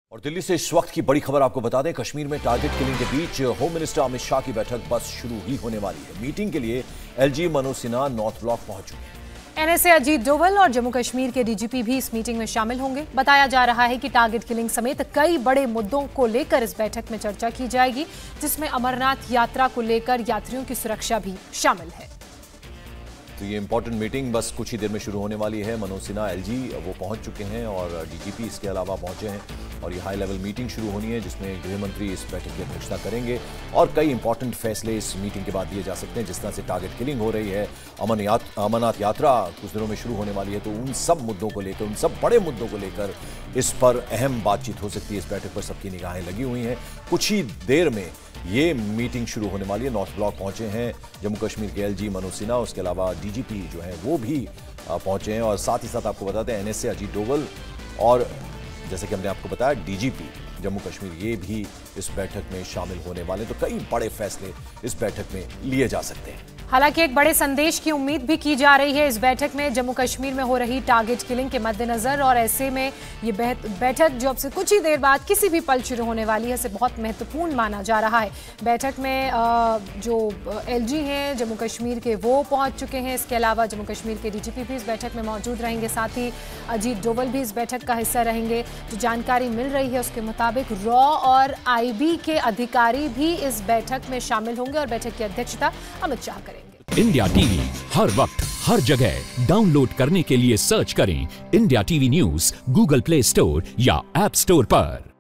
और दिल्ली से इस वक्त की बड़ी खबर आपको बता दें, कश्मीर में टारगेट किलिंग के बीच होम मिनिस्टर अमित शाह की बैठक बस शुरू ही होने वाली है। मीटिंग के लिए LG Manoj Sinha north block पहुंच चुके हैं। एनएसए अजीत डोवल और जम्मू कश्मीर के डीजीपी भी इस मीटिंग में शामिल होंगे। बताया जा रहा है कि टारगेट किलिंग समेत कई बड़े मुद्दों को लेकर इस बैठक में चर्चा की जाएगी, जिसमें अमरनाथ यात्रा को लेकर यात्रियों की सुरक्षा भी शामिल है। तो ये इंपॉर्टेंट मीटिंग बस कुछ ही देर में शुरू होने वाली है। मनोज सिन्हा एलजी वो पहुंच चुके हैं और डीजीपी इसके अलावा पहुंचे हैं और ये हाई लेवल मीटिंग शुरू होनी है, जिसमें गृह मंत्री इस बैठक की अध्यक्षता करेंगे और कई इंपॉर्टेंट फैसले इस मीटिंग के बाद लिए जा सकते हैं। जिस तरह से टारगेट किलिंग हो रही है, अमरनाथ यात्रा कुछ दिनों में शुरू होने वाली है, तो उन सब मुद्दों को लेकर, उन सब बड़े मुद्दों को लेकर इस पर अहम बातचीत हो सकती है। इस बैठक पर सबकी निगाहें लगी हुई हैं। कुछ ही देर में ये मीटिंग शुरू होने वाली है। नॉर्थ ब्लॉक पहुंचे हैं जम्मू कश्मीर के एलजी मनोज सिन्हा, उसके अलावा डीजीपी जो है वो भी पहुंचे हैं और साथ ही साथ आपको बताते हैं एनएसए अजीत डोवल और जैसे कि हमने आपको बताया डीजीपी जम्मू कश्मीर ये भी इस बैठक में शामिल होने वाले, तो कई बड़े फैसले इस बैठक में लिए जा सकते हैं। हालांकि एक बड़े संदेश की उम्मीद भी की जा रही है इस बैठक में जम्मू कश्मीर में हो रही टारगेट किलिंग के मद्देनजर, और ऐसे में ये बैठक जो अब से कुछ ही देर बाद किसी भी पल शुरू होने वाली है, इसे बहुत महत्वपूर्ण माना जा रहा है। बैठक में जो एलजी हैं जम्मू कश्मीर के वो पहुंच चुके हैं। इसके अलावा जम्मू कश्मीर के डीजीपी भी इस बैठक में मौजूद रहेंगे, साथ ही अजीत डोवल भी इस बैठक का हिस्सा रहेंगे। जो जानकारी मिल रही है उसके मुताबिक रॉ और आईबी के अधिकारी भी इस बैठक में शामिल होंगे और बैठक की अध्यक्षता अमित शाह करेंगे। इंडिया टीवी हर वक्त हर जगह डाउनलोड करने के लिए सर्च करें India TV news Google Play Store या ऐप स्टोर पर।